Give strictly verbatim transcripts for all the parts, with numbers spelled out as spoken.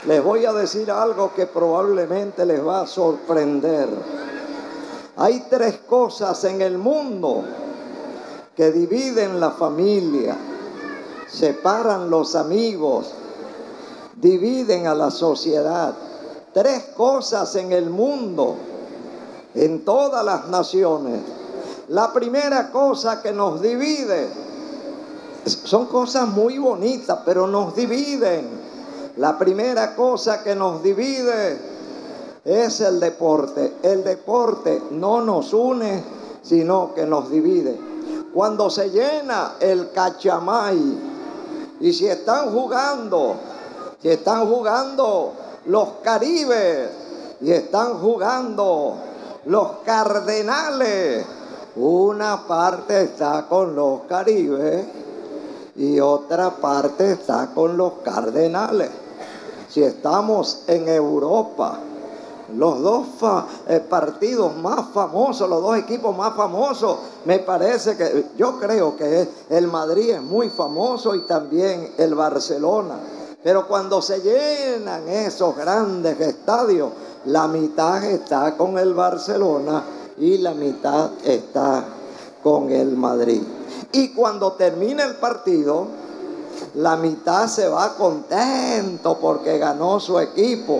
Les voy a decir algo que probablemente les va a sorprender. Hay tres cosas en el mundo que dividen la familia, separan los amigos, dividen a la sociedad. Tres cosas en el mundo, en todas las naciones. La primera cosa que nos divide, son cosas muy bonitas, pero nos dividen. La primera cosa que nos divide es el deporte. El deporte no nos une, sino que nos divide. Cuando se llena el Cachamay, y si están jugando, si están jugando los Caribes, y están jugando los Cardenales, una parte está con los Caribes y otra parte está con los Cardenales. Si estamos en Europa, los dos fa- eh, partidos más famosos, los dos equipos más famosos, me parece que, yo creo que el Madrid es muy famoso y también el Barcelona. Pero cuando se llenan esos grandes estadios, la mitad está con el Barcelona y la mitad está con el Madrid. Y cuando termina el partido, la mitad se va contento porque ganó su equipo.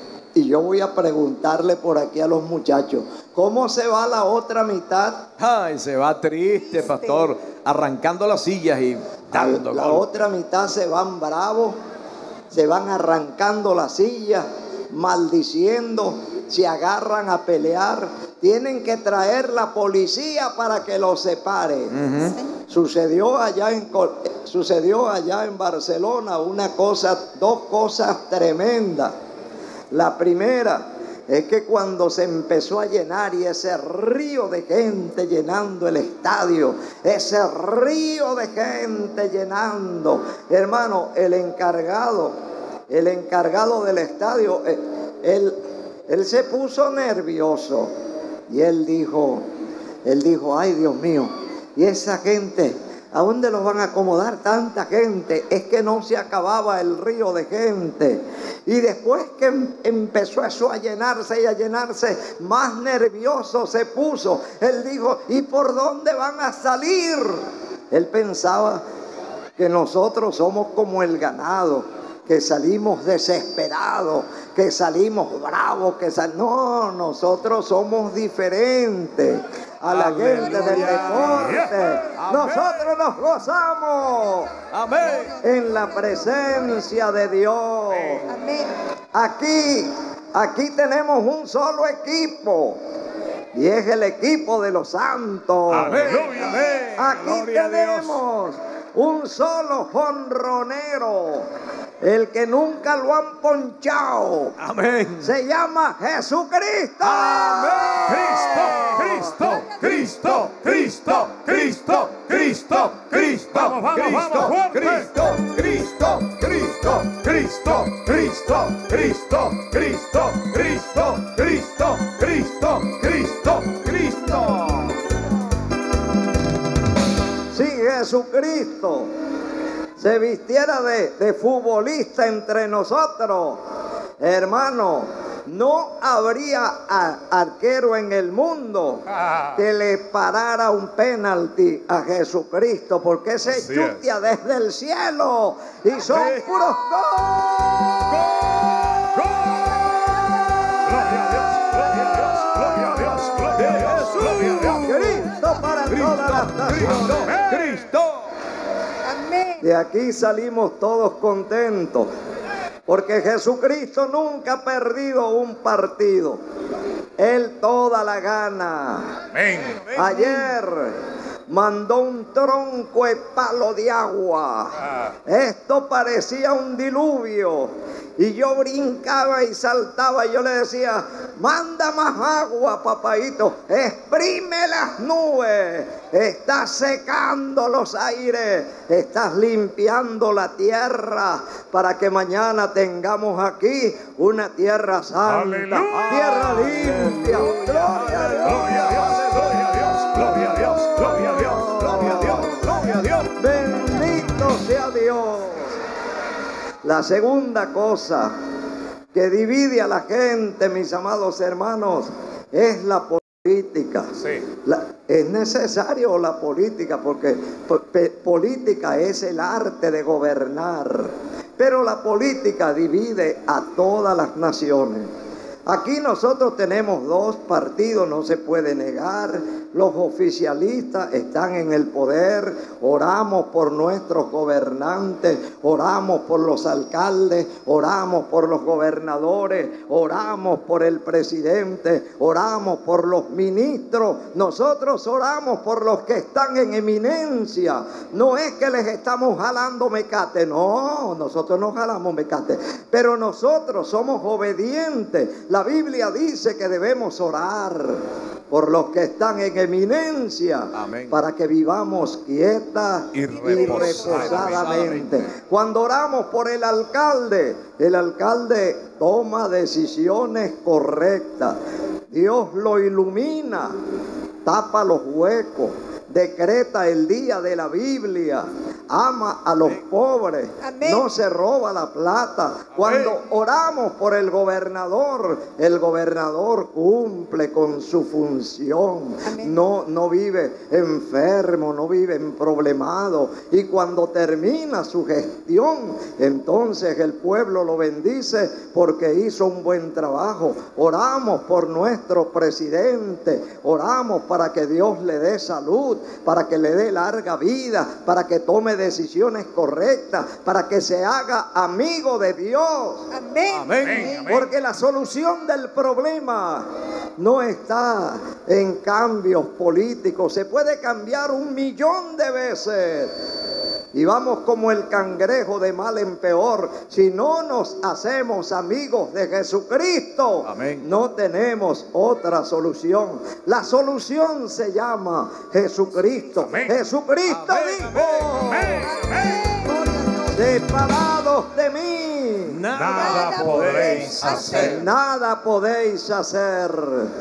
Y yo voy a preguntarle por aquí a los muchachos, ¿cómo se va la otra mitad? Ay, se va triste, pastor, arrancando las sillas y dando. La otra mitad se van bravos, se van arrancando las sillas, maldiciendo, se agarran a pelear. Tienen que traer la policía para que los separe. Uh-huh. Sucedió allá en sucedió allá en Barcelona una cosa, dos cosas tremendas. La primera es que cuando se empezó a llenar y ese río de gente llenando el estadio, ese río de gente llenando, hermano, el encargado, el encargado del estadio, él, él se puso nervioso y él dijo, él dijo, ay Dios mío, y esa gente, ¿a dónde los van a acomodar tanta gente? Es que no se acababa el río de gente. Y después que empezó eso a llenarse y a llenarse, más nervioso se puso. Él dijo, ¿y por dónde van a salir? Él pensaba que nosotros somos como el ganado, que salimos desesperados, que salimos bravos, que sal... no, nosotros somos diferentes a la Aleluya. Gente del deporte. Amén. Nosotros nos gozamos. Amén. En la presencia de Dios. Amén. Aquí, aquí tenemos un solo equipo. Y es el equipo de los santos. Amén. Aquí Gloria tenemos un solo jonronero. El que nunca lo han ponchado. Amén. Se llama Jesucristo. Amén. Cristo, Cristo, Cristo, Cristo, Cristo, Cristo, vamos, vamos, Cristo, vamos, Cristo, Cristo, Cristo, Cristo, Cristo, Cristo, Cristo, Cristo, Cristo, Cristo, Cristo, Cristo. Si Jesucristo se vistiera de, de futbolista entre nosotros, hermano, no habría a, arquero en el mundo que le parara un penalti a Jesucristo, porque se chutea desde el cielo y son Amén. Puros goles. Gloria a Dios, gloria a Dios, gloria a Dios, gloria a Dios. Cristo para todas las naciones. Cristo. De aquí salimos todos contentos, porque Jesucristo nunca ha perdido un partido. Él toda la gana. Amén. Ayer mandó un tronco de palo de agua. Ah. Esto parecía un diluvio. Y yo brincaba y saltaba y yo le decía, manda más agua, papaito, exprime las nubes, estás secando los aires, estás limpiando la tierra para que mañana tengamos aquí una tierra santa, ¡Aleluya! Tierra limpia. Gloria a Dios, gloria a Dios, gloria a Dios, gloria a Dios, gloria a Dios, gloria a Dios. Bendito sea Dios. La segunda cosa que divide a la gente, mis amados hermanos, es la política. Sí. La, es necesario la política porque po, pe, política es el arte de gobernar, pero la política divide a todas las naciones. Aquí nosotros tenemos dos partidos, no se puede negar. Los oficialistas están en el poder. Oramos por nuestros gobernantes, oramos por los alcaldes, oramos por los gobernadores, oramos por el presidente, oramos por los ministros. Nosotros oramos por los que están en eminencia. No es que les estamos jalando mecate, no, nosotros no jalamos mecate, pero nosotros somos obedientes. La Biblia dice que debemos orar por los que están en eminencia. Amén. Para que vivamos quieta y, y reposadamente. Cuando oramos por el alcalde, el alcalde toma decisiones correctas. Dios lo ilumina, tapa los huecos, decreta el día de la Biblia, ama a los pobres, Amén. No se roba la plata. Cuando Amén. Oramos por el gobernador, el gobernador cumple con su función. No, no vive enfermo, no vive problemado. Y cuando termina su gestión, entonces el pueblo lo bendice porque hizo un buen trabajo. Oramos por nuestro presidente, oramos para que Dios le dé salud, para que le dé larga vida, para que tome decisiones correctas, para que se haga amigo de Dios. Amén. Amén. Porque la solución del problema no está en cambios políticos. Se puede cambiar un millón de veces y vamos como el cangrejo de mal en peor. Si no nos hacemos amigos de Jesucristo, Amén. No tenemos otra solución. La solución se llama Jesucristo. Amén. Jesucristo Amén. dijo: Amén. Amén. separados de mí, Nada podréis hacer. nada podéis hacer.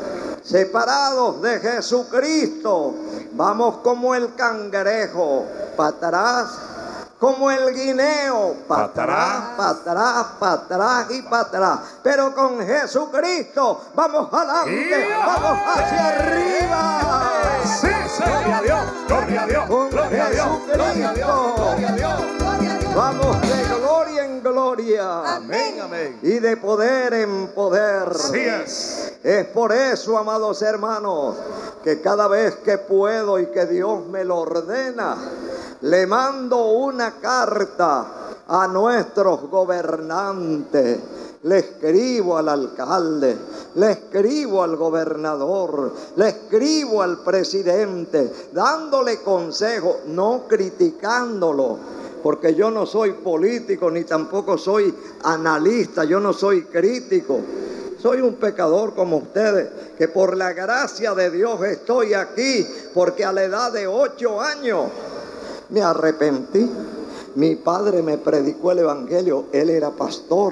Separados de Jesucristo, vamos como el cangrejo, para atrás, como el guineo, para atrás, para atrás, para atrás y para atrás. Pero con Jesucristo vamos adelante, vamos hacia arriba. Sí, gloria a Dios, gloria a Dios, Con gloria a Dios, gloria a Dios, gloria a Dios. Vamos de gloria en gloria. Amén, amén. Y de poder en poder. Así es. Es por eso, amados hermanos, que cada vez que puedo y que Dios me lo ordena, le mando una carta a nuestros gobernantes. Le escribo al alcalde, le escribo al gobernador, le escribo al presidente, dándole consejo, no criticándolo. Porque yo no soy político ni tampoco soy analista, yo no soy crítico. Soy un pecador como ustedes, que por la gracia de Dios estoy aquí, porque a la edad de ocho años me arrepentí. Mi padre me predicó el evangelio, él era pastor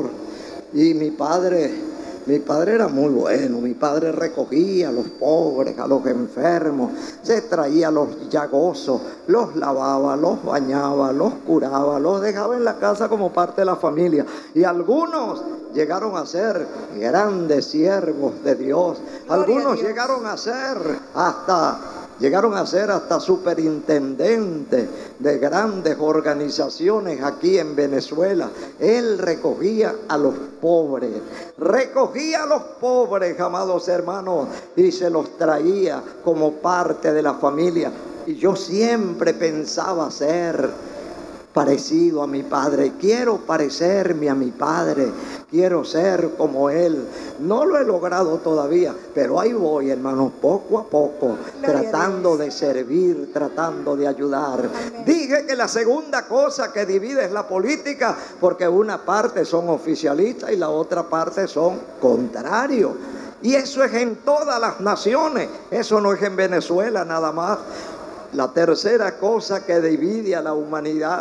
y mi padre... Mi padre era muy bueno, mi padre recogía a los pobres, a los enfermos, se traía a los llagosos, los lavaba, los bañaba, los curaba, los dejaba en la casa como parte de la familia. Y algunos llegaron a ser grandes siervos de Dios, algunos llegaron a ser hasta... Llegaron a ser hasta superintendentes de grandes organizaciones aquí en Venezuela. Él recogía a los pobres, recogía a los pobres, amados hermanos, y se los traía como parte de la familia. Y yo siempre pensaba ser parecido a mi padre. Quiero parecerme a mi padre, quiero ser como él. No lo he logrado todavía, pero ahí voy, hermanos, poco a poco, Gloria tratando de servir, tratando de ayudar. Amén. Dije que la segunda cosa que divide es la política, porque una parte son oficialistas y la otra parte son contrarios. Y eso es en todas las naciones, eso no es en Venezuela nada más. La tercera cosa que divide a la humanidad,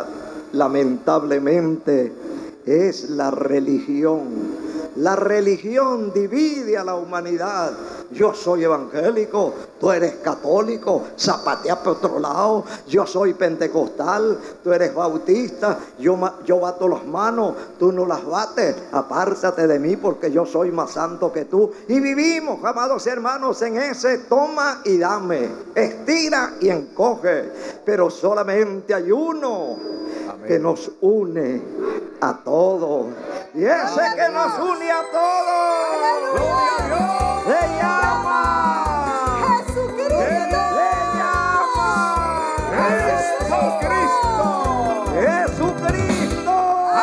lamentablemente, es la religión. La religión divide a la humanidad. yo soy evangélico, tú eres católico, zapatea por otro lado, yo soy pentecostal, tú eres bautista, yo, yo bato las manos, tú no las bates, apártate de mí porque yo soy más santo que tú. Y vivimos, amados hermanos, en ese toma y dame, estira y encoge, pero solamente hay uno que nos une a todos. Y ese que nos une a todos se llama Jesucristo. se llama Jesucristo. Jesucristo.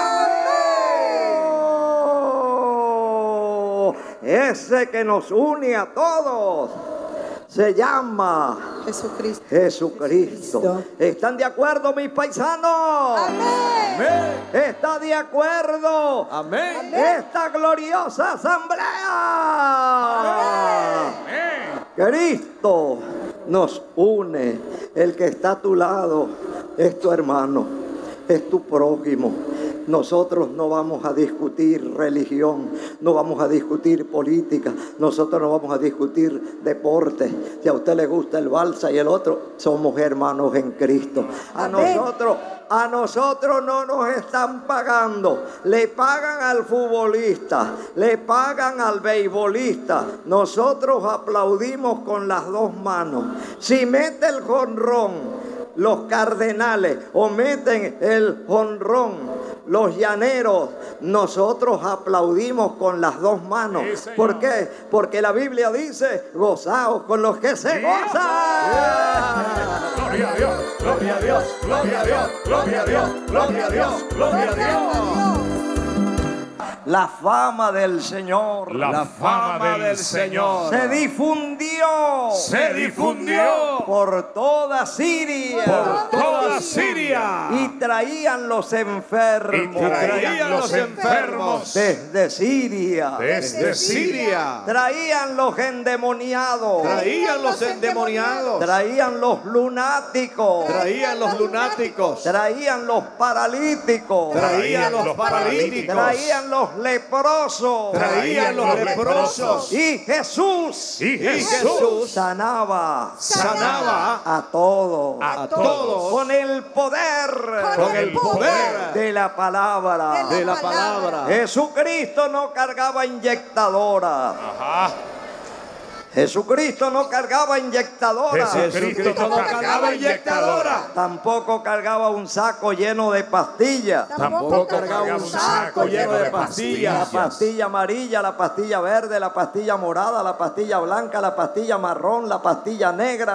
Ese que nos une a todos se llama Jesucristo. Jesucristo. ¿Están de acuerdo, mis paisanos? Amén. ¿Está de acuerdo? Amén. Esta gloriosa asamblea. Cristo nos une. El que está a tu lado es tu hermano, es tu prójimo. Nosotros no vamos a discutir religión, no vamos a discutir política, nosotros no vamos a discutir deporte. Si a usted le gusta el balsa y el otro, somos hermanos en Cristo. A Amén. nosotros, a nosotros no nos están pagando. Le pagan al futbolista, le pagan al beisbolista. Nosotros aplaudimos con las dos manos. Si mete el jonrón los Cardenales o meten el jonrón los Llaneros, nosotros aplaudimos con las dos manos. Sí, ¿Por qué? Porque la Biblia dice: gozaos con los que se gozan. Gloria a Dios, gloria a Dios, gloria a Dios, gloria a Dios, gloria a Dios, gloria a Dios. La fama del Señor La fama del Señor se difundió se difundió por toda Siria por toda Siria y traían los y enfermos traían los enfermos desde Siria, desde Siria, traían los endemoniados, Traían los endemoniados. traían los lunáticos, Traían los lunáticos. traían los paralíticos, Traían los paralíticos. traían los leprosos, Traían los leprosos. y Jesús y Y Jesús Jesús sanaba sanaba a todos a a todos con el poder con el poder de la palabra. de la palabra. Jesucristo no cargaba inyectadora. Ajá. Jesucristo no cargaba inyectadora. Jesucristo no cargaba inyectadora, Tampoco cargaba un saco lleno de pastillas. tampoco cargaba un saco lleno de La pastillas. pastilla amarilla, la pastilla verde, la pastilla morada, la pastilla blanca, la pastilla marrón, la pastilla negra.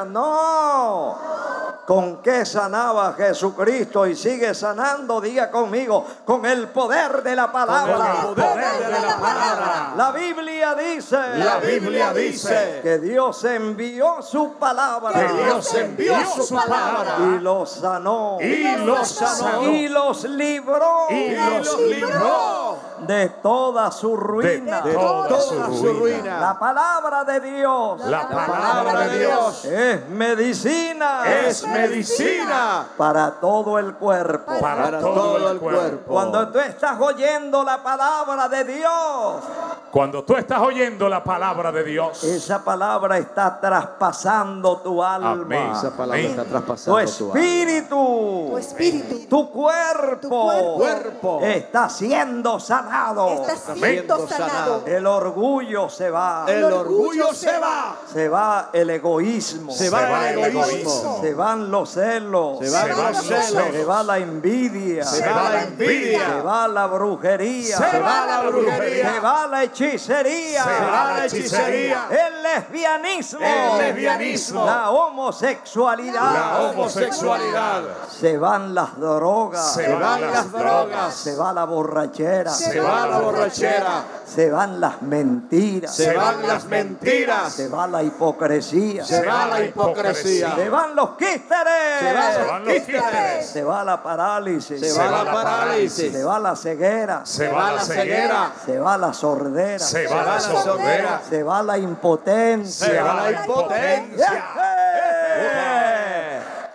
No. ¿Con qué sanaba Jesucristo y sigue sanando? Diga conmigo, con el poder de la palabra. Con el poder de la palabra. La Biblia dice, La Biblia dice que Dios envió su palabra que Dios envió su palabra y los sanó y los sanó y los libró y los libró de toda su ruina. de toda su ruina. La palabra de Dios La palabra de Dios es medicina es medicina para todo el cuerpo. para todo el cuerpo. Cuando tú estás oyendo la palabra de Dios, Cuando tú estás oyendo la palabra de Dios, esa palabra está traspasando tu alma, Amén. Esa palabra Amén. está tu traspasando tu alma. espíritu, Tu espíritu tu cuerpo, Tu cuerpo. Cuerpo. está siendo sanado. está Está siendo siendo sanado. sanado. El orgullo se va, El orgullo se va. se va el egoísmo, Se va el egoísmo. se van los celos, Se van los celos. se va la envidia, Se va la envidia. se va la brujería, Se va la brujería. se va la hechicería, Se va la hechicería. el lesbianismo, El lesbianismo. la homosexualidad, la homosexualidad, se van las drogas, se van las drogas, se va la borrachera, se va la borrachera, se van las mentiras, Se van las mentiras. se va la hipocresía, Se va la hipocresía. se van los quísteres, Se van se los van los quíteres, se va la parálisis, Se va la parálisis. se va la ceguera, se va la ceguera, se va la sordera, se va la sordera, se va la impotencia. se va la impotencia. ¡Eh!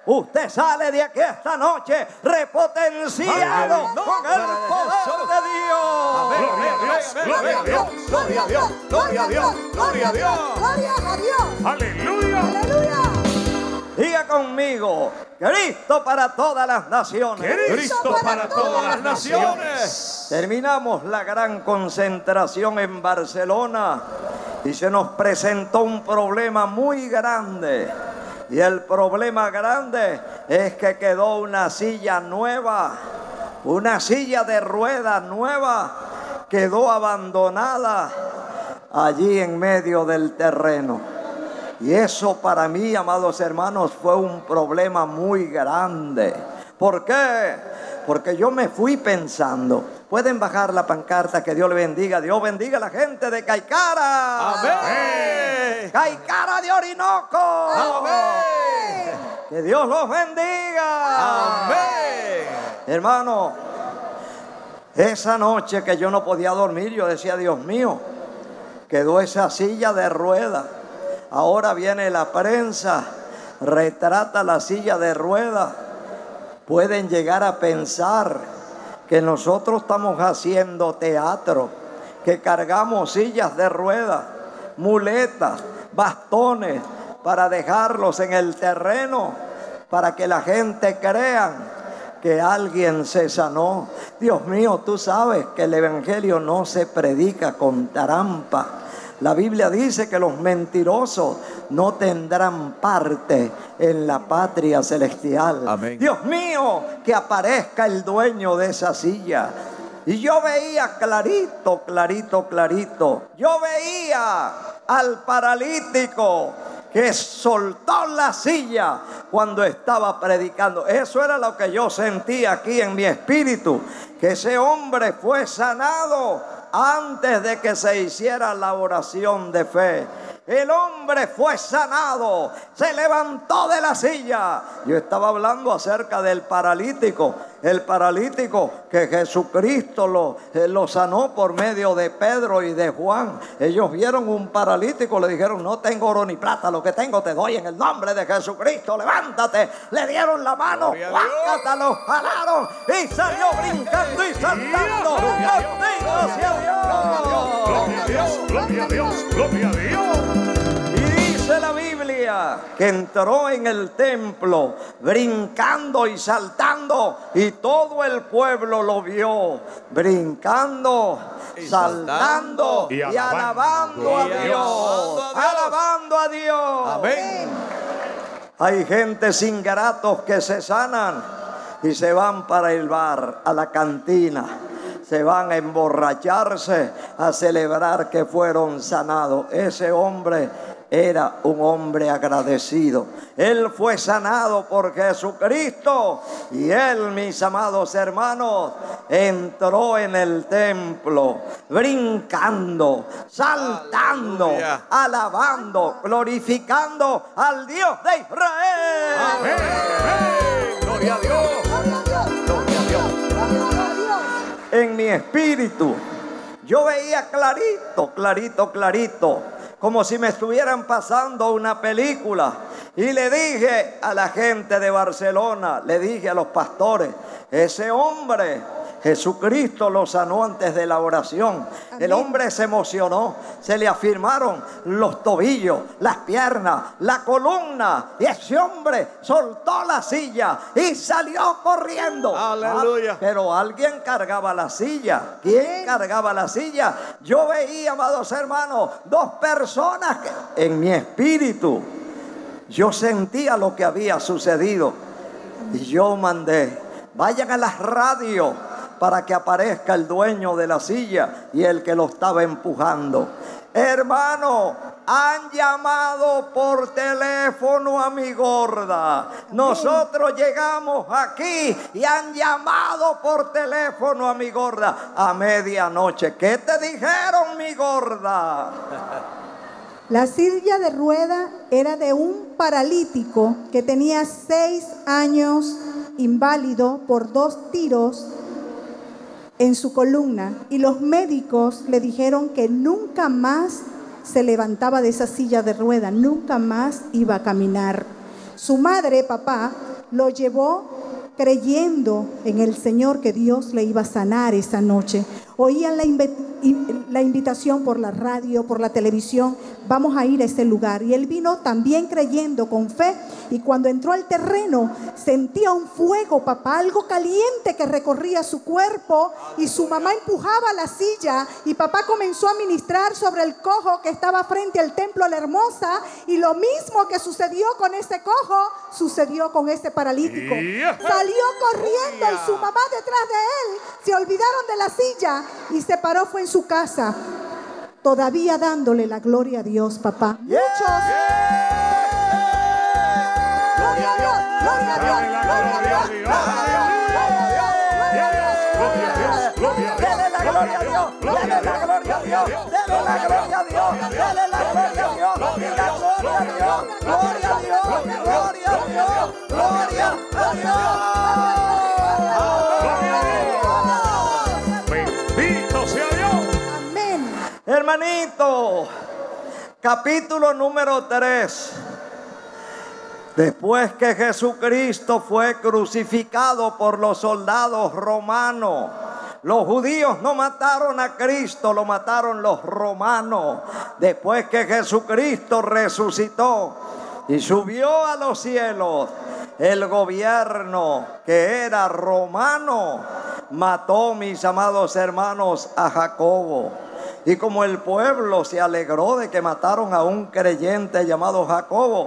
usted sale de aquí esta noche repotenciado con el poder de Dios. Gloria a Dios, gloria a Dios, gloria a Dios, gloria a Dios, gloria a Dios. Gloria a Dios. Aleluya. Aleluya. Diga conmigo, Cristo para todas las naciones. Cristo para todas las naciones. Terminamos la gran concentración en Barcelona y se nos presentó un problema muy grande. Y el problema grande es que quedó una silla nueva, una silla de ruedas nueva, quedó abandonada allí en medio del terreno. Y eso para mí, amados hermanos, fue un problema muy grande. ¿Por qué? Porque yo me fui pensando. Pueden bajar la pancarta, que Dios le bendiga. Dios bendiga a la gente de Caicara. Amén. Caicara de Orinoco. Amén. Que Dios los bendiga. Amén. Hermano, esa noche que yo no podía dormir, yo decía, Dios mío, quedó esa silla de ruedas. Ahora viene la prensa, retrata la silla de ruedas. Pueden llegar a pensar que nosotros estamos haciendo teatro, que cargamos sillas de ruedas, muletas, bastones, para dejarlos en el terreno, para que la gente crea que alguien se sanó. Dios mío, tú sabes que el evangelio no se predica con trampa. La Biblia dice que los mentirosos no tendrán parte en la patria celestial. Amén. Dios mío, que aparezca el dueño de esa silla. Y yo veía clarito, clarito, clarito. Yo veía al paralítico que soltó la silla cuando estaba predicando. Eso era lo que yo sentía aquí en mi espíritu, que ese hombre fue sanado antes de que se hiciera la oración de fe. El hombre fue sanado, se levantó de la silla. Yo estaba hablando acerca del paralítico. El paralítico que Jesucristo lo, eh, lo sanó por medio de Pedro y de Juan. Ellos vieron un paralítico, le dijeron, no tengo oro ni plata, lo que tengo te doy en el nombre de Jesucristo, levántate. Le dieron la mano, guácata, lo jalaron y salió brincando y saltando. Bendito sea Dios. Gloria a Dios, gloria a Dios, gloria a Dios. Y dice la Biblia que entró en el templo brincando y saltando, y todo el pueblo lo vio brincando, Y saltando y y alabando alabando a a Dios. Dios. Alabando a Dios. Amén. Hay gentes ingratos que se sanan y se van para el bar, a la cantina. Se van a emborracharse, a celebrar que fueron sanados. Ese hombre era un hombre agradecido. Él fue sanado por Jesucristo. Y él, mis amados hermanos, entró en el templo brincando, saltando, Aleluya. alabando, glorificando al Dios de Israel. Amén, amén. Gloria a Dios. Gloria a Dios. Gloria a Dios. Gloria a Dios. En mi espíritu yo veía clarito, clarito, clarito, como si me estuvieran pasando una película. Y le dije a la gente de Barcelona, le dije a los pastores, ese hombre, Jesucristo lo sanó antes de la oración. Amén. El hombre se emocionó, se le afirmaron los tobillos, las piernas, la columna, y ese hombre soltó la silla y salió corriendo. Aleluya. Ah, pero alguien cargaba la silla. ¿Quién cargaba la silla? Yo veía, amados hermanos, dos personas que en mi espíritu yo sentía lo que había sucedido. Y yo mandé, vayan a las radios para que aparezca el dueño de la silla y el que lo estaba empujando. Hermano, han llamado por teléfono a mi gorda. Nosotros llegamos aquí y han llamado por teléfono a mi gorda a medianoche. ¿Qué te dijeron, mi gorda? La silla de rueda era de un paralítico que tenía seis años, inválido por dos tiros en su columna, y los médicos le dijeron que nunca más se levantaba de esa silla de rueda, nunca más iba a caminar. Su madre, papá, lo llevó creyendo en el Señor que Dios le iba a sanar esa noche. Oían la, inv- la invitación por la radio, por la televisión, vamos a ir a ese lugar. Y él vino también creyendo con fe, y cuando entró al terreno sentía un fuego, papá, algo caliente que recorría su cuerpo, y su mamá empujaba la silla y papá comenzó a ministrar sobre el cojo que estaba frente al templo La Hermosa, y lo mismo que sucedió con ese cojo sucedió con ese paralítico. Yeah. Salió corriendo y su mamá detrás de él. Se olvidaron de la silla y se paró, fue en su casa, todavía dándole la gloria a Dios, papá. Yeah. Muchos. Gloria a Dios, gloria a Dios, gloria a Dios, gloria a Dios. Dele la gloria a Dios, dele la gloria a Dios, dele la gloria a Dios, dele la gloria a Dios, diga gloria a Dios, gloria a Dios, gloria a Dios, gloria a Dios. Bendito sea Dios. Amén. Hermanito, capítulo número tres. Después que Jesucristo fue crucificado por los soldados romanos, los judíos no mataron a Cristo, lo mataron los romanos. Después que Jesucristo resucitó y subió a los cielos, el gobierno que era romano mató, mis amados hermanos, a Jacobo. Y como el pueblo se alegró de que mataron a un creyente llamado Jacobo,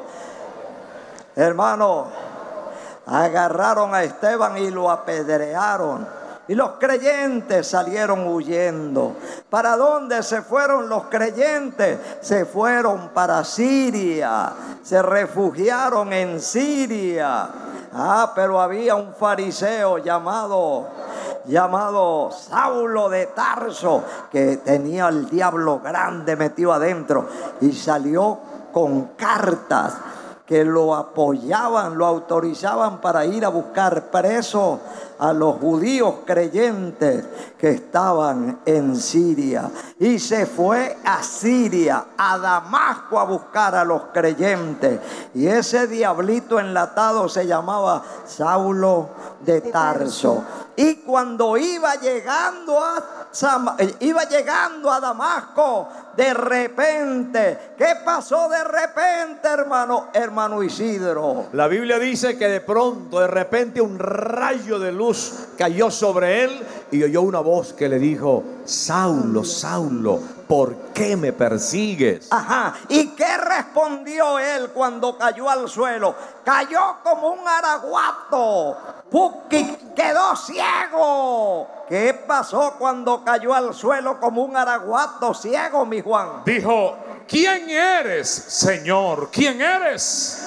hermano, agarraron a Esteban y lo apedrearon. Y los creyentes salieron huyendo. ¿Para dónde se fueron los creyentes? Se fueron para Siria. Se refugiaron en Siria. Ah, pero había un fariseo llamado, llamado Saulo de Tarso, que tenía al diablo grande metido adentro, y salió con cartas que lo apoyaban, lo autorizaban para ir a buscar presos a los judíos creyentes que estaban en Siria. Y se fue a Siria, a Damasco, a buscar a los creyentes. Y ese diablito enlatado se llamaba Saulo de Tarso. Y cuando iba llegando a Sam- iba llegando a Damasco, de repente, ¿qué pasó de repente, hermano? Hermano Isidro. La Biblia dice que de pronto, de repente, un rayo de luz cayó sobre él y oyó una voz que le dijo: Saulo, Saulo, ¿por qué me persigues? Ajá. ¿Y qué respondió él cuando cayó al suelo? Cayó como un araguato. Puki quedó ciego. ¿Qué pasó cuando cayó al suelo como un araguato ciego, mi Juan? Dijo: ¿quién eres, Señor? ¿Quién eres?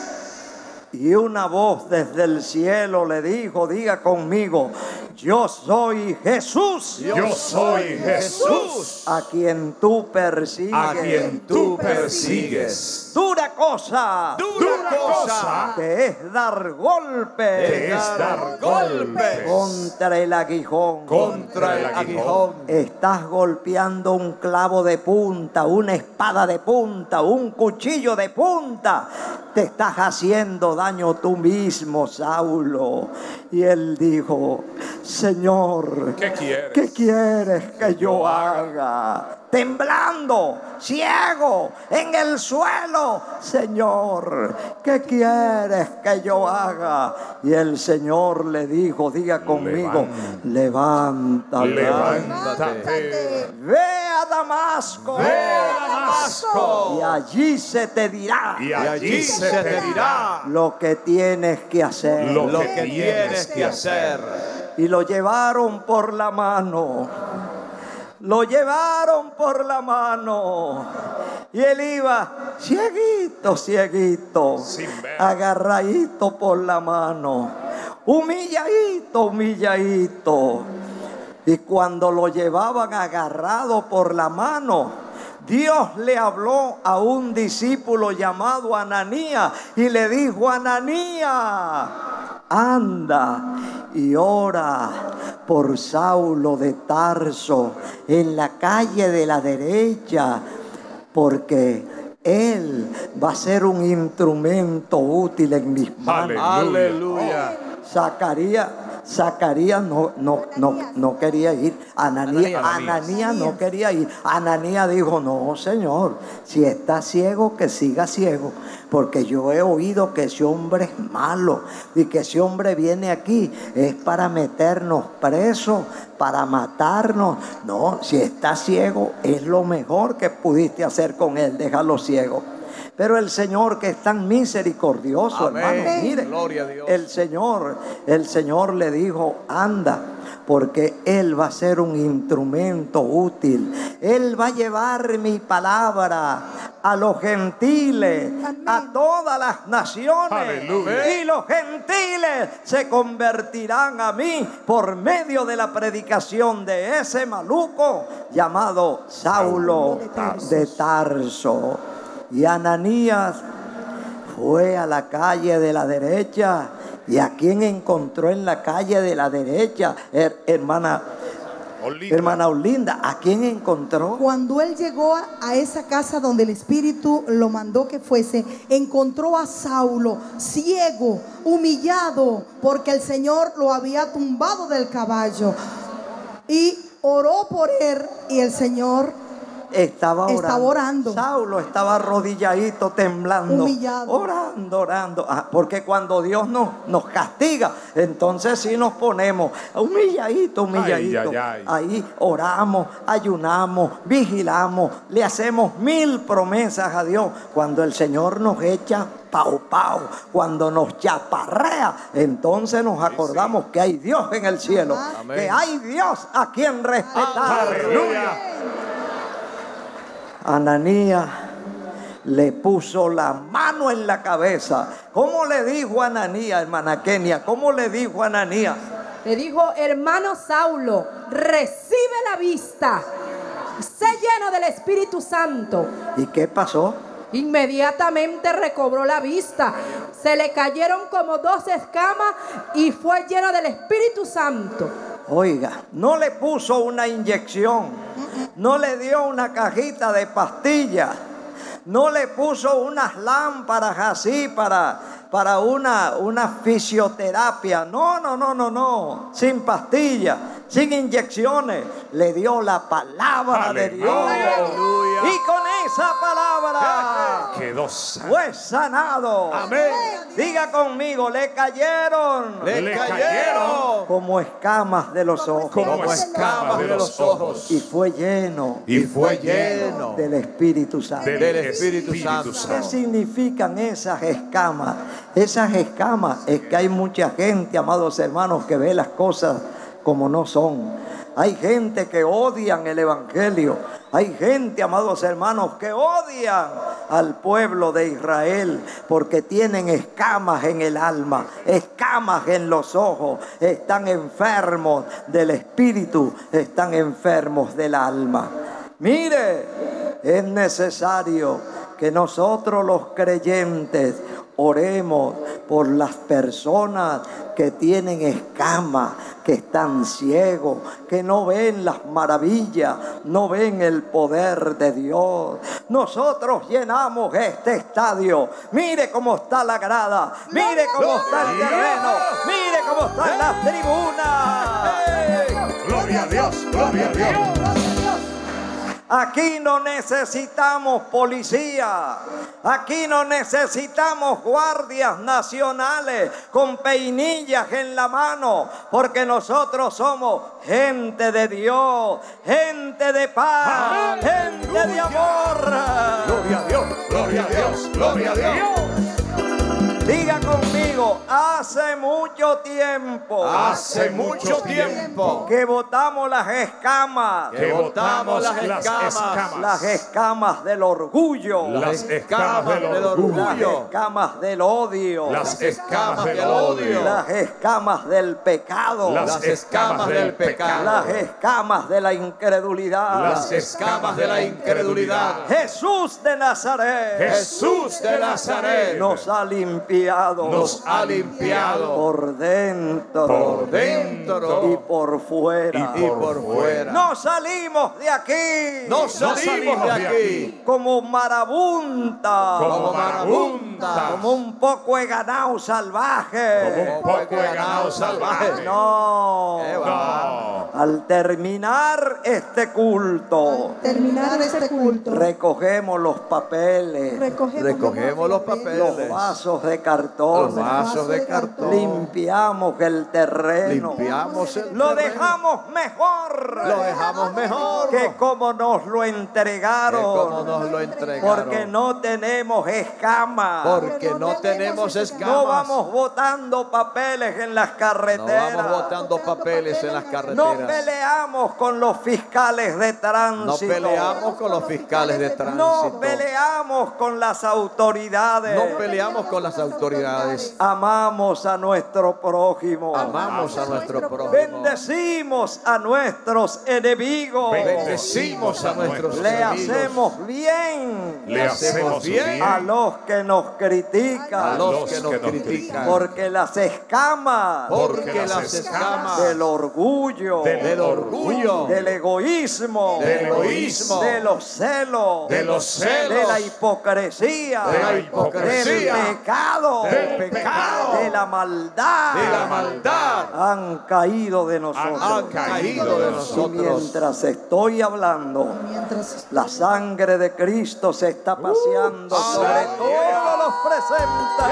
Y una voz desde el cielo le dijo, diga conmigo: yo soy Jesús. Yo soy Jesús, A quien tú persigues. A quien tú persigues. Dura cosa. dura cosa Te es dar golpe. es dar golpes Contra el aguijón. Contra el aguijón. Estás golpeando un clavo de punta, una espada de punta, un cuchillo de punta. Te estás haciendo daño tú mismo, Saulo. Y él dijo: Señor, ¿Qué quieres? ¿qué quieres que yo haga? Temblando, ciego, en el suelo. Señor, ¿qué quieres que yo haga? Y el Señor le dijo, diga conmigo: levántate. Levántate. Ve a Damasco. Ve a Damasco. Y allí se te dirá Y allí se te dirá lo que tienes que hacer. lo Lo que que tienes que hacer. Y lo llevaron por la mano. Lo llevaron por la mano. Y él iba cieguito, cieguito, Sin ver. agarradito por la mano, humilladito, humilladito. Y cuando lo llevaban agarrado por la mano, Dios le habló a un discípulo llamado Ananías y le dijo: Ananías, anda y ora por Saulo de Tarso en la calle de la derecha, porque Él va a ser un instrumento útil en mis manos. Aleluya. Zacarías, Zacarías no, no, no, no quería ir. Ananías, Ananías. Ananías no quería ir. Ananías dijo, no, Señor, si está ciego, que siga ciego. Porque yo he oído que ese hombre es malo y que ese hombre viene aquí es para meternos presos, para matarnos. No, si está ciego es lo mejor que pudiste hacer con él, déjalo ciego. Pero el Señor, que es tan misericordioso, Amén. hermano, mire, Gloria a Dios. el Señor, el Señor le dijo, anda, porque Él va a ser un instrumento útil. Él va a llevar mi palabra a los gentiles, Amén. a todas las naciones. Aleluya. Y los gentiles se convertirán a mí por medio de la predicación de ese maluco llamado Saulo de Tarso. Y Ananías fue a la calle de la derecha. ¿Y a quién encontró en la calle de la derecha? Her- hermana, Olinda. hermana Olinda, ¿a quién encontró? Cuando él llegó a, a esa casa donde el Espíritu lo mandó que fuese, encontró a Saulo ciego, humillado, porque el Señor lo había tumbado del caballo. Y oró por él y el Señor Estaba orando. Estaba orando. Saulo estaba arrodilladito, temblando. Humillado. Orando, orando. Ah, porque cuando Dios nos, nos castiga, entonces sí nos ponemos humilladito, humilladito. Ay, ay, ay. Ahí oramos, ayunamos, vigilamos, le hacemos mil promesas a Dios. Cuando el Señor nos echa pau pau, cuando nos chaparrea, entonces nos acordamos que hay Dios en el cielo. Amén. Que hay Dios a quien respetar. Aleluya. Ananías le puso la mano en la cabeza. ¿Cómo le dijo Ananías, hermana Kenia? ¿Cómo le dijo Ananías? Le dijo, hermano Saulo, recibe la vista, sé lleno del Espíritu Santo. ¿Y qué pasó? Inmediatamente recobró la vista, se le cayeron como dos escamas y fue lleno del Espíritu Santo. Oiga, no le puso una inyección, no le dio una cajita de pastillas, no le puso unas lámparas así para, para una, una fisioterapia. No, no, no, no, no, sin pastillas, sin inyecciones. Le dio la palabra de Dios. Aleluya. Y con esa palabra Quedó sano. fue sanado. Amén. Diga conmigo, le cayeron Le, Le cayeron cayeron como escamas de los ojos. como escamas de los ojos. Y fue lleno Y fue lleno del Espíritu Santo. del del Espíritu Santo. ¿Qué significan esas escamas? Esas escamas es que hay mucha gente, amados hermanos, que ve las cosas como no son. Hay gente que odian el Evangelio. Hay gente, amados hermanos, que odian al pueblo de Israel porque tienen escamas en el alma, escamas en los ojos, están enfermos del espíritu, están enfermos del alma. Mire, es necesario que nosotros los creyentes oremos por las personas que tienen escamas, que están ciegos, que no ven las maravillas, no ven el poder de Dios. Nosotros llenamos este estadio. Mire cómo está la grada, mire cómo está el terreno, mire cómo están las tribunas. Gloria a Dios, gloria a Dios. Aquí no necesitamos policía, aquí no necesitamos guardias nacionales con peinillas en la mano, porque nosotros somos gente de Dios, gente de paz, gente de amor. Gloria a Dios, gloria a Dios, gloria a Dios. Diga conmigo, hace mucho tiempo Hace mucho tiempo que botamos las escamas, que botamos las escamas, las escamas del orgullo, Las escamas del las orgullo. escamas del odio, Las escamas del odio. las escamas del pecado, Las escamas del pecado. las escamas de la incredulidad. Las escamas de la incredulidad. Jesús de Nazaret Jesús de Nazaret nos ha limpiado, nos ha limpiado. limpiado por dentro, por dentro y por fuera. y por fuera. No salimos de aquí. No salimos de aquí como marabunta. como marabuntas, Como un poco de ganado salvaje. Como un poco de ganado salvaje. No. Qué va. Al terminar este culto, Terminar este culto, recogemos los papeles, recogemos, Recogemos los los papeles, vasos de los cartón, vasos de cartón, limpiamos el terreno, limpiamos el lo terreno, dejamos mejor, lo dejamos mejor que como nos lo que entregaron, como nos lo entregaron, porque no tenemos escamas. porque no tenemos escamas. No vamos botando papeles en las No carreteras. vamos botando papeles en las No carreteras. peleamos con los fiscales de No tránsito. peleamos con los fiscales de tránsito. No peleamos con las autoridades. No peleamos con las autoridades. Amamos a nuestro prójimo. Amamos a nuestro prójimo. Bendecimos a nuestros enemigos. Bendecimos a nuestros Le enemigos. hacemos bien Le hacemos bien a los que nos A critican. los que nos critican. Porque las escamas Porque las escamas del orgullo, del orgullo, del egoísmo, del egoísmo, de los celos, de los celos, de la hipocresía, de la hipocresía, del pecado, del pecado, de la maldad, de la maldad, han caído de nosotros. han caído de Y nosotros. mientras estoy hablando, la sangre de Cristo se está paseando Uh, sobre aleluya. todos los presentes,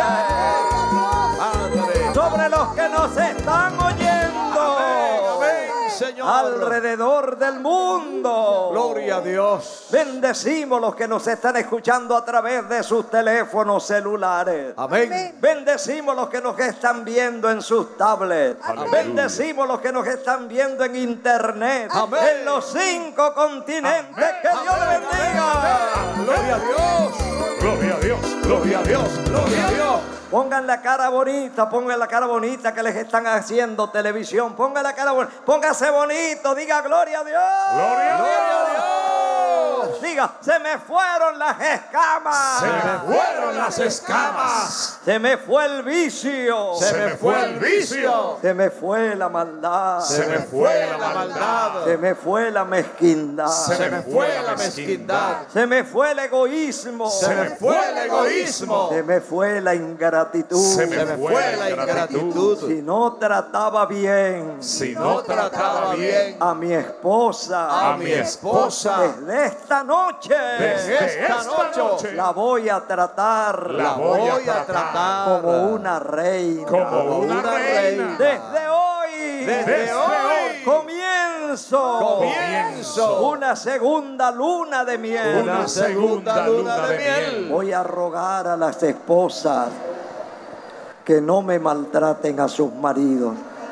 Padre. sobre los que nos están oyendo. Amén, Señor. Alrededor del mundo. Gloria a Dios. Bendecimos los que nos están escuchando a través de sus teléfonos celulares. Amén. Bendecimos los que nos están viendo en sus tablets. Aleluya. Bendecimos los que nos están viendo en internet. Amén. En los cinco continentes. Amén. Que Dios le bendiga. Gloria a Dios. Gloria a Dios. Gloria a Dios. Gloria a Dios. Pongan la cara bonita, pongan la cara bonita que les están haciendo televisión. Pongan la cara bonita, póngase bonito, diga gloria a Dios. Gloria a Gloria a Dios. Diga, se me fueron las escamas. Se me fueron las escamas. Se me fue el vicio. Se me fue el vicio. Se me fue la maldad. Se me fue la maldad. Se me fue la mezquindad. Se me fue la mezquindad. Se me fue el egoísmo. Se me fue el egoísmo. Se me fue la ingratitud. Se me Se me fue la ingratitud. Si no trataba bien Si No trataba bien a mi esposa, a mi esposa. desde esta noche Desde esta esta noche la voy a tratar la voy a tratar como una reina. como una reina. Desde hoy, Desde hoy comienzo, comienzo una segunda luna de miel. una segunda luna de miel. Voy a rogar a las esposas que no me maltraten a sus maridos.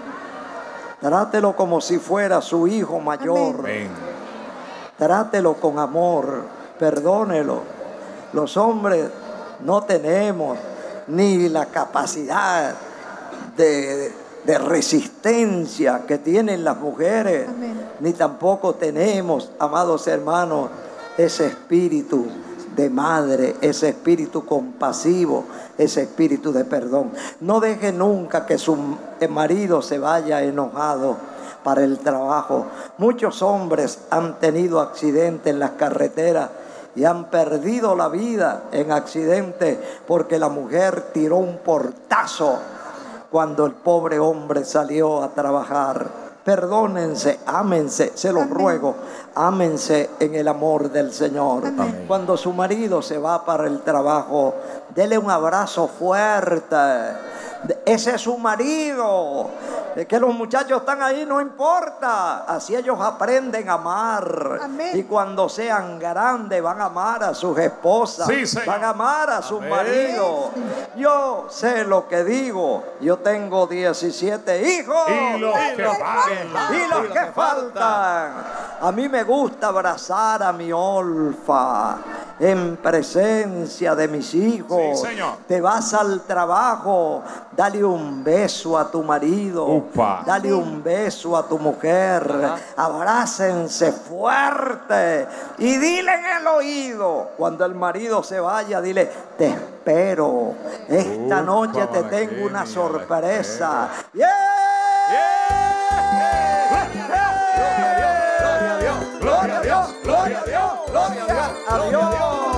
Trátelo como si fuera su hijo mayor. Amén. Trátelo con amor, perdónelo. Los hombres no tenemos ni la capacidad de, de resistencia que tienen las mujeres, Amén. ni tampoco tenemos, amados hermanos, ese espíritu de madre, ese espíritu compasivo, ese espíritu de perdón. No deje nunca que su marido se vaya enojado para el trabajo. Muchos hombres han tenido accidentes en las carreteras y han perdido la vida en accidentes porque la mujer tiró un portazo cuando el pobre hombre salió a trabajar. Perdónense, ámense, se los Amén. ruego, ámense en el amor del Señor. Amén. Cuando su marido se va para el trabajo, dele un abrazo fuerte. Ese es su marido. Es que los muchachos están ahí, no importa. Así ellos aprenden a amar. Amén. Y cuando sean grandes van a amar a sus esposas. Sí, Señor. Van a amar a sus Amén. maridos. Yo sé lo que digo. Yo tengo diecisiete hijos. Y los que van. Y los que faltan. A mí me gusta abrazar a mi Olfa en presencia de mis hijos. Sí, Señor. Te vas al trabajo, dale un beso a tu marido. Upa. Dale un beso a tu mujer. Abrácense fuerte y dile en el oído cuando el marido se vaya, dile: te Pero esta Uh, noche te la tengo genia, una la sorpresa. ¡Yeah! Gloria a Dios, gloria a Dios, gloria a Dios, Gloria a Dios.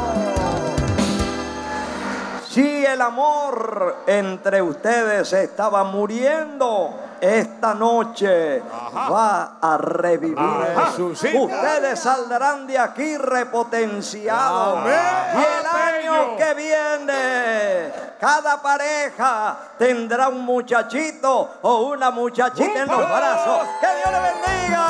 Si el amor entre ustedes estaba muriendo, esta noche va a revivir. Ajá. Resucita. Ustedes saldrán de aquí repotenciados. Amén. Y el año que viene, cada pareja tendrá un muchachito o una muchachita en los brazos. ¡Que Dios le bendiga!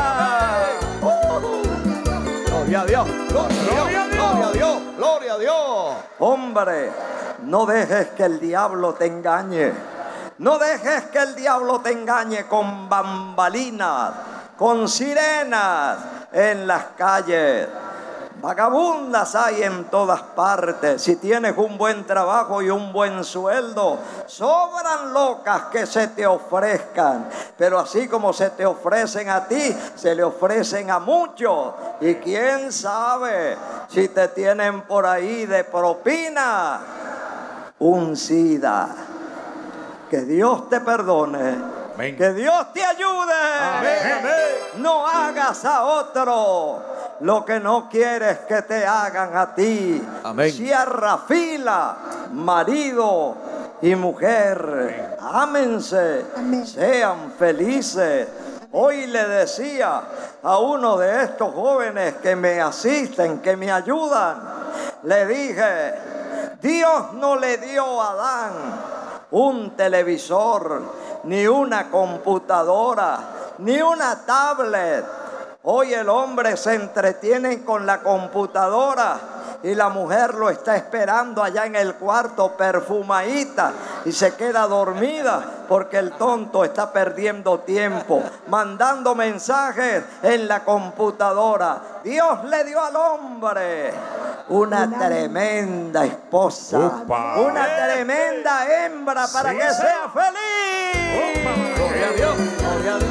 Gloria a Dios, gloria a Dios, gloria a Dios, gloria a Dios. Hombre, no dejes que el diablo te engañe. No dejes que el diablo te engañe con bambalinas, con sirenas en las calles. Vagabundas hay en todas partes. Si tienes un buen trabajo y un buen sueldo, sobran locas que se te ofrezcan. Pero así como se te ofrecen a ti, se le ofrecen a muchos. Y quién sabe si te tienen por ahí de propina un SIDA. Que Dios te perdone. Amén. Que Dios te ayude. Amén, amén. No hagas a otro lo que no quieres que te hagan a ti. Amén. Cierra fila, marido y mujer. Ámense, Amén. sean felices. Hoy le decía a uno de estos jóvenes que me asisten, que me ayudan, le dije, Dios no le dio a Adán un televisor, ni una computadora, ni una tablet. Hoy el hombre se entretiene con la computadora y la mujer lo está esperando allá en el cuarto perfumadita y se queda dormida porque el tonto está perdiendo tiempo mandando mensajes en la computadora. Dios le dio al hombre una tremenda esposa, Upa. una tremenda hembra para Sí, que señor. sea feliz. Gloria a Dios, gloria a Dios.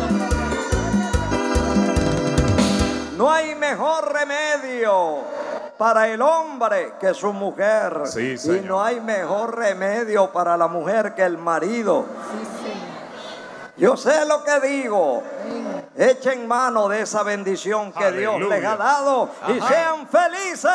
No hay mejor remedio para el hombre que su mujer. Sí, y señor. no hay mejor remedio para la mujer que el marido. Yo sé lo que digo. Echen mano de esa bendición que Dios Aleluya. les ha dado y Ajá. sean felices.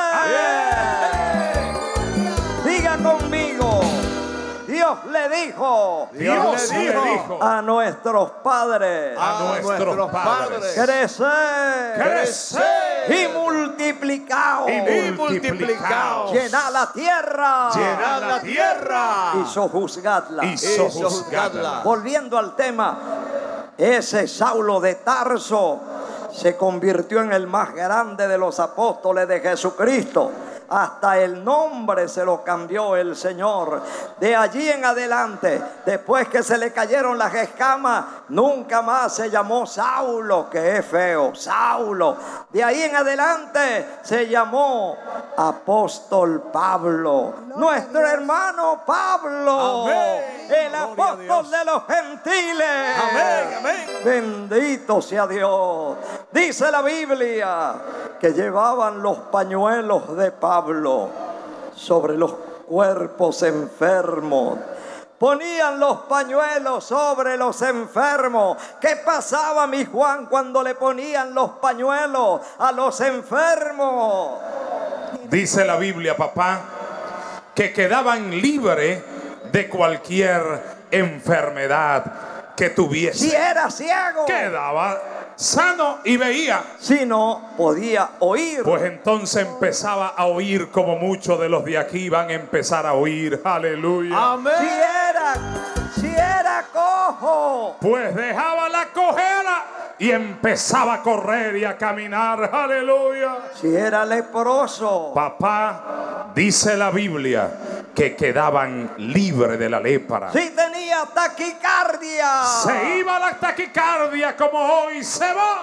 Diga conmigo. Dios le dijo Dios le dijo a nuestros padres: a nuestros padres, crecer, crecer y multiplicaos, y multiplicaos, llenad la tierra llenad la tierra y sojuzgadla. y sojuzgadla. Volviendo al tema, ese Saulo de Tarso se convirtió en el más grande de los apóstoles de Jesucristo. Hasta el nombre se lo cambió el Señor. De allí en adelante, después que se le cayeron las escamas, nunca más se llamó Saulo, que es feo, Saulo. De ahí en adelante se llamó Apóstol Pablo, nuestro hermano Pablo, Amén. el Gloria a apóstol Dios. de los gentiles. Amén, amén. Bendito sea Dios. Dice la Biblia que llevaban los pañuelos de Pablo sobre los cuerpos enfermos. Ponían los pañuelos sobre los enfermos. ¿Qué pasaba, mi Juan, cuando le ponían los pañuelos a los enfermos? Dice la Biblia, papá, que quedaban libres de cualquier enfermedad que tuviese. Si era ciego, Quedaba sano y veía. si no, podía oír. Pues entonces empezaba a oír, como muchos de los de aquí van a empezar a oír. Aleluya. Si Amén. era, si era cojo, Pues dejaba la cojera y empezaba a correr y a caminar. Aleluya. si era leproso, Papá, dice la Biblia que quedaban libres de la lepra. si tenía taquicardia, Se iba la taquicardia como hoy se va.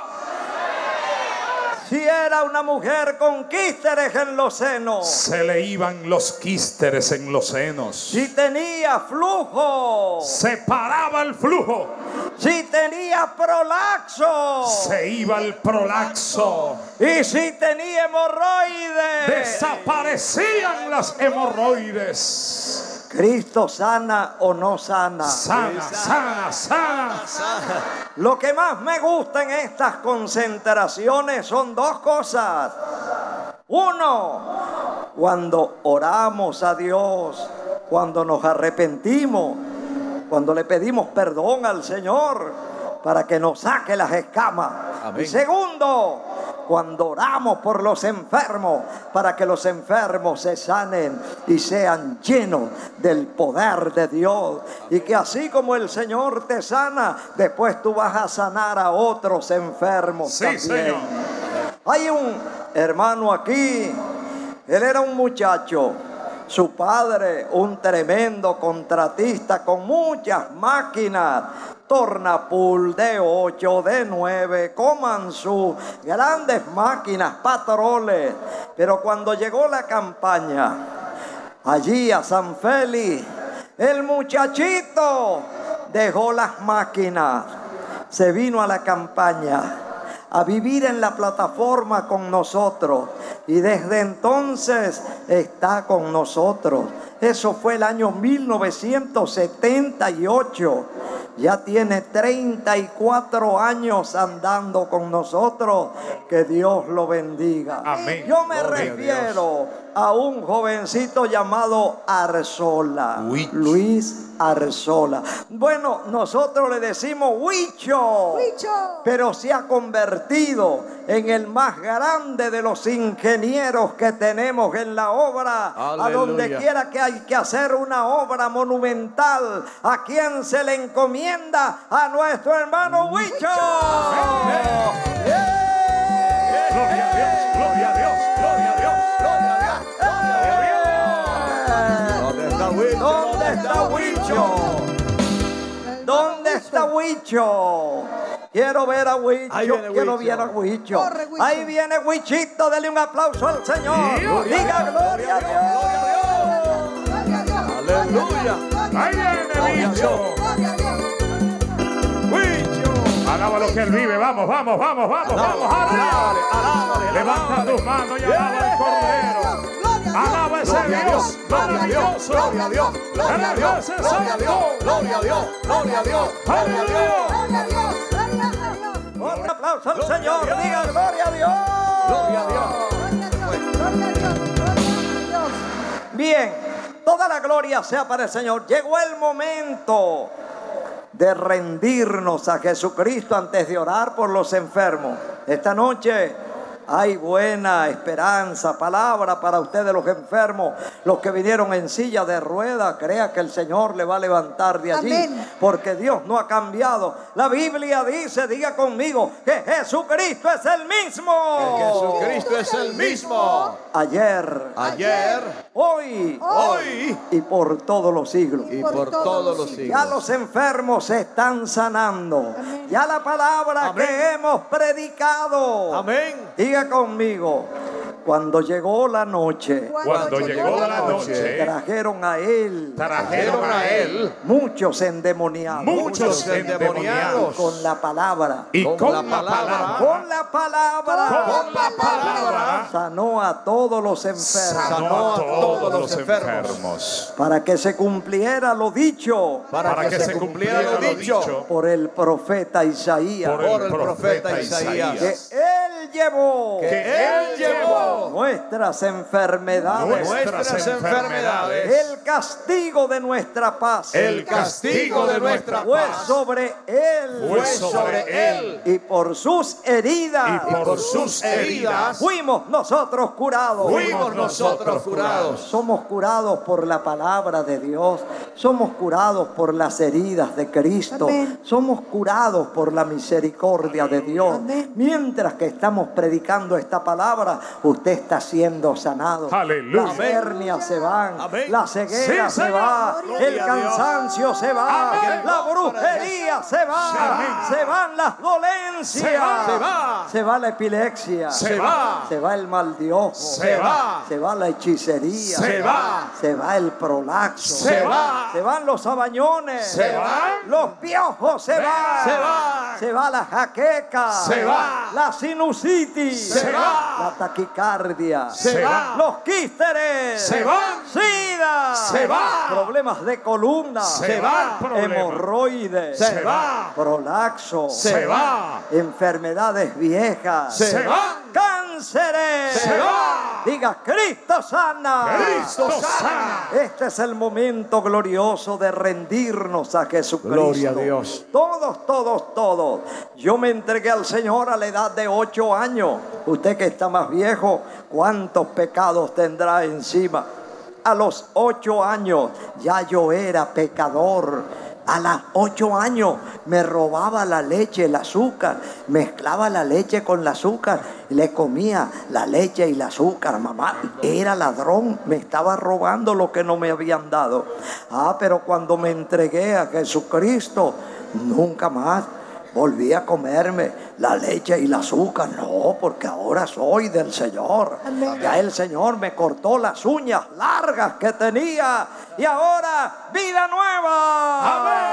si era una mujer con quísteres en los senos, Se le iban los quísteres en los senos. si tenía flujo, Se paraba el flujo. Si tenía prolaxo. Se iba el prolaxo. Y si tenía hemorroides. Desaparecían las hemorroides. Cristo sana o no sana. Sana, sana, sana. Lo que más me gusta en estas concentraciones son dos cosas. Uno, cuando oramos a Dios, cuando nos arrepentimos, cuando le pedimos perdón al Señor para que nos saque las escamas. Amén. Y segundo, cuando oramos por los enfermos para que los enfermos se sanen y sean llenos del poder de Dios. Y que así como el Señor te sana, después tú vas a sanar a otros enfermos Sí, también. Señor. Hay un hermano aquí, él era un muchacho. Su padre, un tremendo contratista con muchas máquinas, Tornapul, de ocho, de nueve, Comansu, grandes máquinas, patroles. Pero cuando llegó la campaña, allí a San Félix, el muchachito dejó las máquinas, se vino a la campaña a vivir en la plataforma con nosotros y desde entonces está con nosotros. Eso fue el año mil novecientos setenta y ocho. Ya tiene treinta y cuatro años andando con nosotros. Que Dios lo bendiga. Amén. Yo me Gloria a refiero a, a un jovencito llamado Arzola. Huicho. Luis Arzola. Bueno, nosotros le decimos Huicho. Huicho. Pero se ha convertido en el más grande de los ingenieros que tenemos en la obra. Aleluya. A donde quiera que hay que hacer una obra monumental, ¿a quién se le encomienda? A nuestro hermano Huicho. ¡Yeah! Gloria a Dios, gloria a Dios, gloria a Dios, gloria a Dios. ¿Dónde está Huicho? ¿Dónde está Huicho? ¿Dónde está Huicho? Quiero ver a Huicho. Ahí viene Quiero Huicho. ver a Huicho. Corre, Huicho. Ahí viene Huichito. Dele un aplauso al Señor. Gloria Diga a Dios, gloria a Dios. Aleluya. Ahí viene bicho. Huicho. Alaba lo que él vive. Vamos, vamos, vamos, vamos, vamos. Alábale, Alábale. alábale, Levanta alábale. tus manos y alaba al Cordero. Alaba ese Gloria a Dios, Dios gloria a Dios, maravilloso. gloria a Dios, gloria a Dios, Ese gloria a Dios, santo. gloria a Dios, gloria a Dios, gloria a Dios. Aleluya. Un aplauso al Gloria a Señor. Dios. Diga gloria a Dios. Gloria a Dios. Bien, toda la gloria sea para el Señor. Llegó el momento de rendirnos a Jesucristo antes de orar por los enfermos. Esta noche hay buena esperanza, palabra para ustedes los enfermos, los que vinieron en silla de ruedas. Crea que el Señor le va a levantar de allí. Amén. Porque Dios no ha cambiado. La Biblia dice, diga conmigo, que Jesucristo es el mismo. Jesucristo es el mismo. Ayer, Ayer, hoy, hoy y por todos los siglos. y por todos los Ya siglos. los enfermos se están sanando. Ya la palabra Amén. que hemos predicado. Amén. Diga conmigo, cuando llegó la noche, Cuando llegó la noche, trajeron a él trajeron a él muchos endemoniados. muchos endemoniados. Con la palabra. Y Con con la la palabra. palabra, Con la palabra. con la palabra, Sanó a todos los enfermos. sanó a todos los enfermos. Para que se cumpliera lo dicho Para que se cumpliera lo dicho por el profeta Isaías. por el profeta Isaías. Que él llevó que Él llevó nuestras enfermedades, nuestras enfermedades, el castigo de nuestra paz, El castigo de nuestra fue paz sobre él, fue sobre él. y por sus heridas Y por sus heridas fuimos nosotros curados. fuimos nosotros curados. Somos curados por la palabra de Dios. Somos curados por las heridas de Cristo. Amén. Somos curados por la misericordia de Dios. Amén. Mientras que estamos estamos predicando esta palabra, usted está siendo sanado. Aleluya. Las hernias se van, Amén. la ceguera Sí, se Señor. va, Gloria el a Dios. cansancio se va, Amén. la brujería se va, Amén. se van las dolencias, Se va. Se va. se va la epilepsia, Se va. se va el mal de ojo, Se va. se va la hechicería, Se va. se va el prolapso, Se va. se van los abañones, Se van. los piojos se van, Se van. se va la jaqueca, Se va. la sinusitis, Se va. la taquicardia, Se va. los quísteres, Se van. sida, Se va. problemas de columna, Se va el problema. hemorroides, Se va. prolaxo, Se va. enfermedades viejas, Se va. cánceres, Se va. diga Cristo sana. Cristo sana. Este es el momento glorioso de rendirnos a Jesucristo. Gloria a Dios. Todos, todos, todos. Yo me entregué al Señor a la edad de ocho años. Usted que está más viejo, ¿cuántos pecados tendrá encima? A los ocho años ya yo era pecador. A los ocho años me robaba la leche, el azúcar, mezclaba la leche con el azúcar, le comía la leche y el azúcar. Mamá, era ladrón, me estaba robando lo que no me habían dado. Ah, pero cuando me entregué a Jesucristo, nunca más volví a comerme la leche y el azúcar. No, porque ahora soy del Señor. Amén. Ya el Señor me cortó las uñas largas que tenía y ahora vida nueva.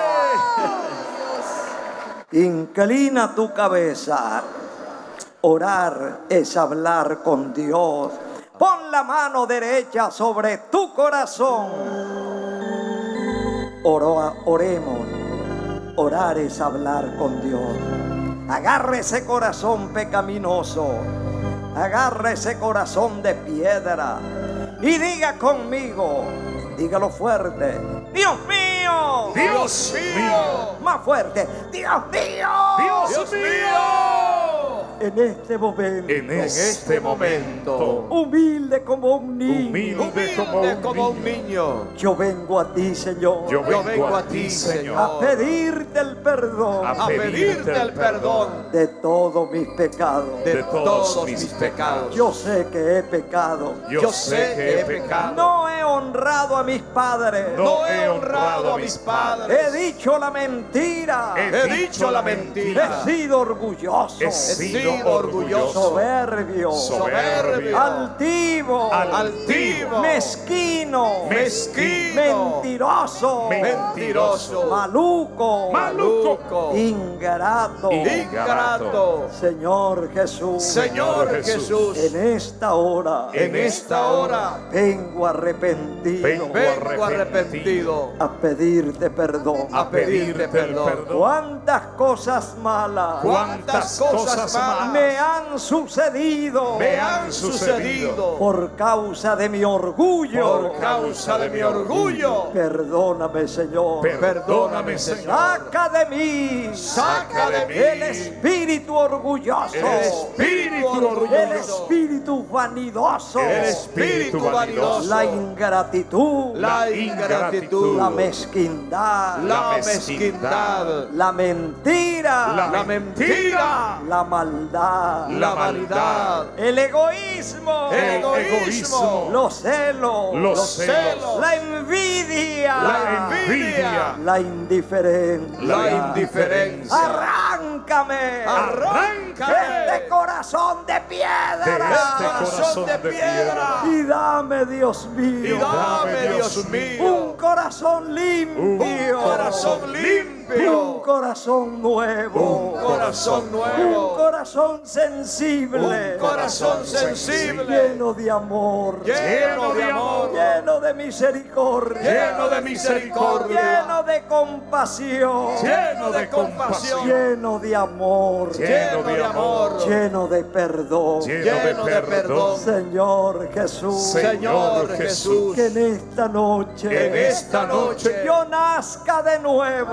Inclina tu cabeza. Orar es hablar con Dios. Pon la mano derecha sobre tu corazón. Oro- oremos. Orar es hablar con Dios. Agarre ese corazón pecaminoso. Agarre ese corazón de piedra. Y diga conmigo. Dígalo fuerte. Dios mío. Dios mío. Más fuerte. Dios mío. Dios mío. En este momento. En este momento, Humilde como un niño. humilde como Humilde un como un niño, niño. Yo vengo a ti, Señor. yo Yo vengo a ti, a Señor, pedirte el perdón a A pedirte el perdón de todos mis pecados. de de todos todos mis mis pecados. Yo sé que he pecado. Yo sé que he pecado. No he honrado a mis padres. No he honrado a mis He padres. dicho la mentira. He dicho la mentira. He sido orgulloso. He He sido sido orgulloso. Soberbio. soberbio, Altivo. Altivo. Mezquino. Mezquino. Mentiroso. Mentiroso. Maluco. maluco, Ingrato. Ingrato. Señor Jesús. Señor Jesús, En esta hora. en esta hora Vengo arrepentido. Vengo vengo arrepentido a pedirte perdón. a pedirte el perdón. Cuántas cosas malas Cuántas cosas malas me han sucedido me han sucedido por causa de mi orgullo. por causa de mi orgullo. Perdóname, Señor. Perdóname, Señor. Saca de mí Saca de mí el espíritu orgulloso. El espíritu El orgulloso, espíritu vanidoso. el espíritu vanidoso, La ingratitud. la ingratitud, La mezquindad. la mezquindad, La mentira. La la mentira, La maldad. la vanidad, El egoísmo. el egoísmo, Los celos. los celos, La envidia. la envidia, La indiferencia. la indiferencia. Arráncame. Arráncame Este corazón de de piedra. este corazón de piedra, Y dame, Dios y mío. dame, Dios Un mío, corazón limpio. un corazón limpio, Un corazón nuevo. un corazón Un nuevo, corazón sensible. un corazón sensible, Lleno de amor. lleno de amor, Lleno de misericordia. lleno de misericordia, Lleno de compasión. lleno de compasión, Lleno de amor. lleno de amor, Lleno de perdón. lleno de perdón. Señor Jesús. Señor Jesús, Que en esta noche. en esta noche yo nazca de nuevo. que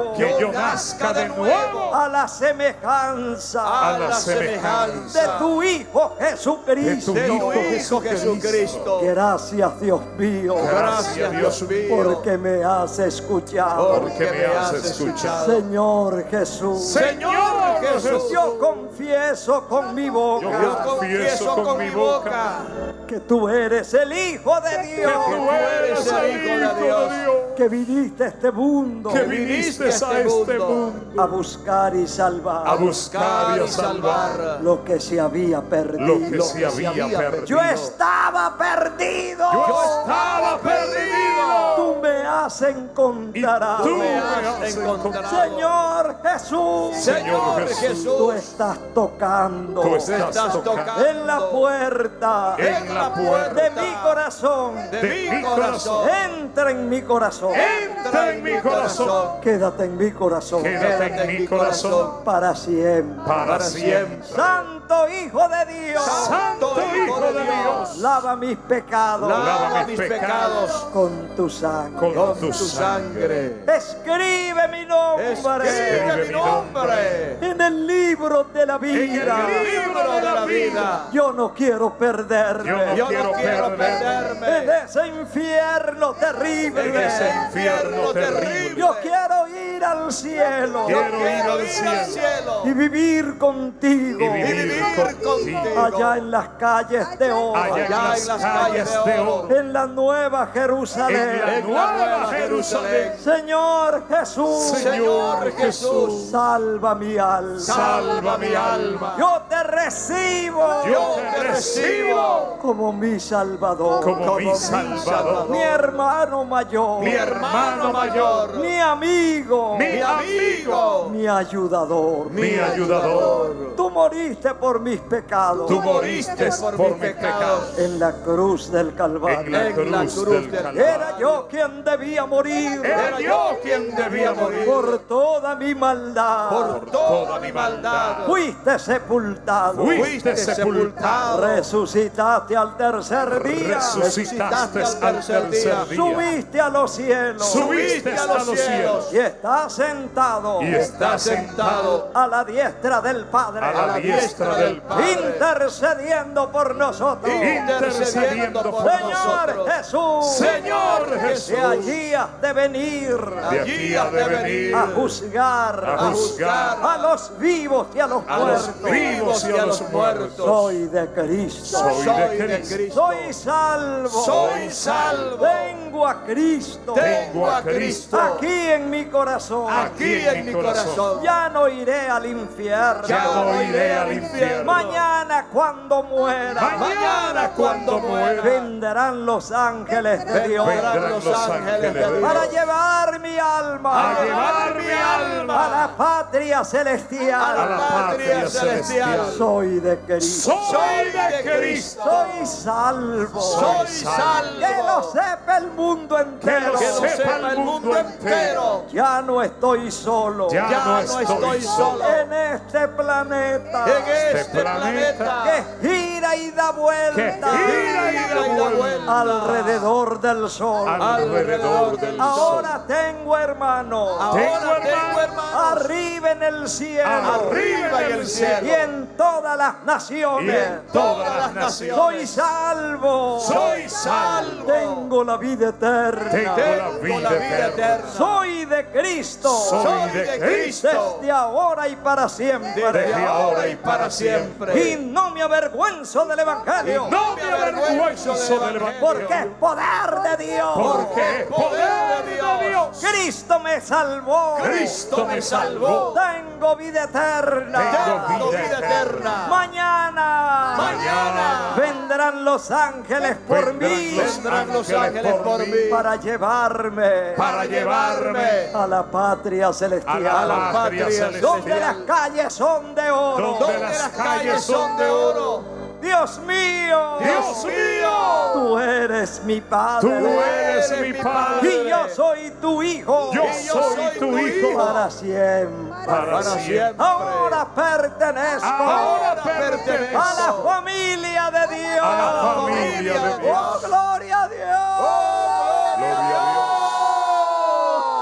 yo nazca de nuevo a la semejanza a la semejanza de tu Hijo Jesucristo. de tu Tu Hijo Jesucristo. Gracias, Dios mío, Gracias, Dios mío, porque me has escuchado. porque me has escuchado. Señor Jesús, Señor Jesús, yo confieso con mi yo boca confieso con mi boca que tú eres el Hijo de que Dios, tú eres el Hijo de Dios, que viniste a este mundo que viniste a este mundo a buscar y salvar a buscar y a salvar lo que se había perdido. lo que se había perdido. Yo estaba perdido. Yo estaba perdido. Tú me has encontrado. Y tú me has encontrado. Señor Jesús. Señor Jesús, Tú estás tocando tú estás tocando en la puerta en la puerta de mi corazón. de mi corazón. Entra en mi corazón. Entra en mi corazón. Quédate en mi corazón. Quédate en mi corazón Para siempre. para siempre. Santo Hijo de Dios. Santo Hijo de Dios, Lava mis pecados lava mis pecados con tu sangre. con tu sangre. Escribe mi nombre Escribe mi nombre en el libro de la en vida. el libro de la vida. Yo no quiero perderme Yo no quiero perderme en ese infierno terrible. en ese infierno terrible. Yo quiero ir al cielo Quiero ir al cielo y vivir contigo y vivir contigo allá en las calles de oro, allá en las calles de oro, en la nueva en Jerusalén. la nueva Jerusalén. Señor Jesús, Señor Jesús, salva mi alma. salva mi alma. Yo te recibo Yo te recibo como mi Salvador, como mi Salvador, mi hermano mayor, mi hermano mayor, mi amigo, mi amigo, mi ayudador. mi ayudador. Tú moriste por mis pecados Tú moriste por mis pecados en la cruz del en Calvario. la cruz del Calvario. Era yo quien debía morir Era yo quien debía morir por toda mi maldad. por toda mi maldad. Fuiste sepultado, Fuiste sepultado, resucitaste al tercer día, resucitaste al tercer día, subiste a los cielos subiste a los cielos y estás sentado y estás sentado a la diestra del Padre, a la diestra del Padre, intercediendo por nosotros. intercediendo por Señor nosotros. Jesús, Señor Jesús, de allí has de venir de allí has de venir a juzgar a juzgar a los vivos y a los a los muertos. vivos y a los muertos. Soy de Cristo, Soy de Cristo, soy salvo, soy salvo. tengo a Cristo Tengo a Cristo aquí en mi corazón. aquí en mi corazón. Ya no iré al infierno. Ya no iré al infierno. Mañana cuando muera, Mañana cuando muera, vendrán los ángeles de Dios vendrán los ángeles de Dios para llevar mi alma a llevar mi alma a la patria celestial. a la patria celestial. Soy de Cristo, Soy de Cristo, soy salvo. soy salvo. Que lo sepa el mundo entero. Que lo sepa el mundo entero. Ya no estoy solo Ya no estoy solo en este planeta en este planeta que gira y da que vuelta gira y da vuelta alrededor del sol. alrededor del sol. Ahora tengo hermano Tengo hermanos arriba en el cielo arriba en el y cielo en todas las y naciones. en todas las naciones. Soy salvo. Soy salvo. Tengo la vida eterna. Tengo la vida eterna. Soy de Cristo. Soy de Cristo. Desde ahora y para siempre. Desde ahora y para siempre. Y no me avergüenzo del Evangelio. No me avergüenzo del Evangelio. Porque es poder de Dios. Porque es poder de Dios. Cristo me salvó. Cristo me salvó. Tengo vida eterna. Tengo vida eterna. Mañana. Mañana vendrán los ángeles por vendrán mí. los Vendrán los ángeles por mí Para llevarme para llevarme a la patria celestial. a la patria Donde las celestial, calles son de oro. donde las calles son de oro. Dios mío. Dios mío, Tú eres mi Padre. tú eres mi Padre. Y yo soy tu Hijo. Yo soy tu Hijo Para siempre. para siempre. Ahora pertenezco Ahora pertenezco a la familia de Dios. a la familia de Dios. Oh, gloria a Dios. Gloria a Dios. Deme el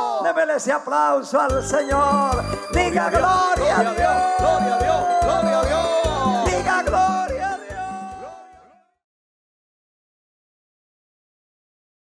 Dele ese aplauso al Señor. Diga gloria a Dios. Gloria a Dios.